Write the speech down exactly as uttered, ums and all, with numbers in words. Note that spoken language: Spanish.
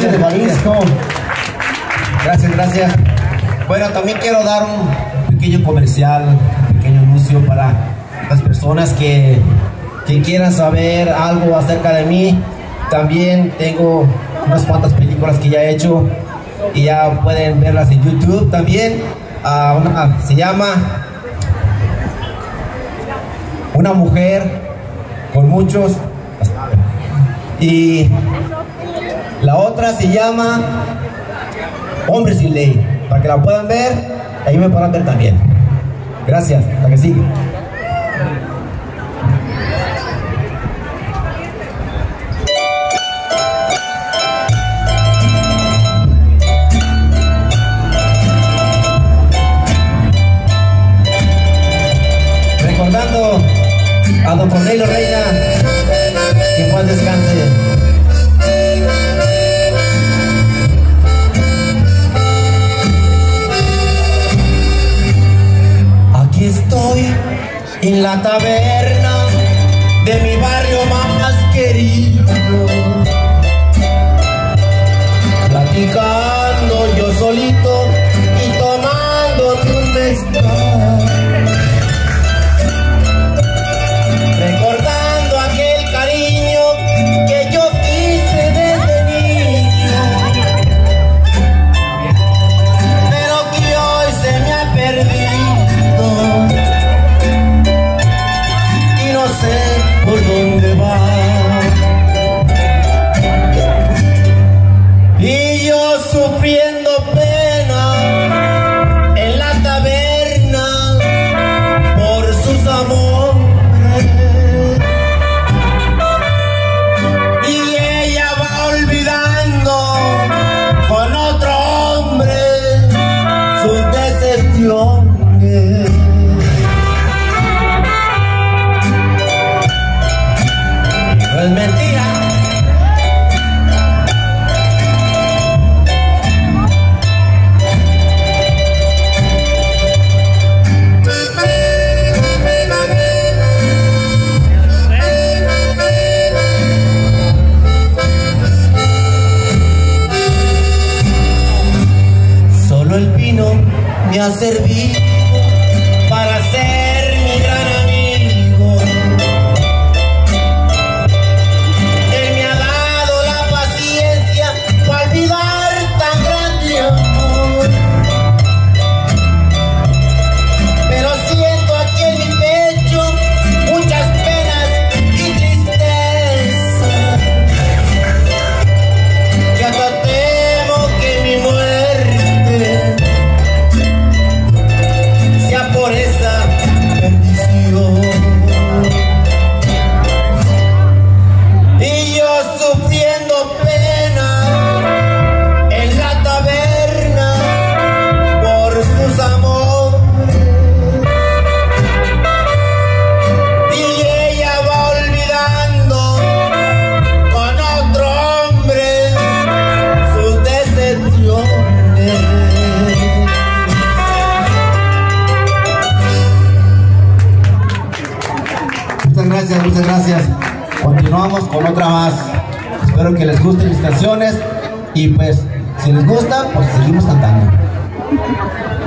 gracias, de Jalisco. Gracias, gracias. Bueno, también quiero dar un pequeño comercial, un pequeño anuncio para las personas que, que quieran saber algo acerca de mí. También tengo unas cuantas películas que ya he hecho y ya pueden verlas en YouTube también. Uh, una, se llama Una mujer con muchos, y la otra se llama Hombre sin ley, para que la puedan ver, ahí me podrán ver también. Gracias, la que sigue. Recordando a don Cornelio Reina, que paz descanse. Aquí estoy en la taberna de mi barrio más querido, platicando yo solito y tomando un mezcal, recordando aquel cariño que yo quise desde niño, pero que hoy se me ha perdido y no sé por dónde va. Y yo sufriendo pena en la taberna por sus amores, y ella va olvidando con otro hombre sus decepciones. No es mentira. Solo el vino me ha servido para ser mi gran amigo. Él me ha dado la paciencia para olvidar tan grande amor, pero siento aquí en mi pecho muchas penas y tristeza, que hasta temo que mi muerte sea por esa bendición. Y yo sufriendo pena en la taberna por sus amores, y ella va olvidando con otro hombre sus decepciones. Muchas gracias, muchas gracias. Continuamos con otra más. Espero que les gusten mis canciones y pues si les gusta, pues seguimos cantando.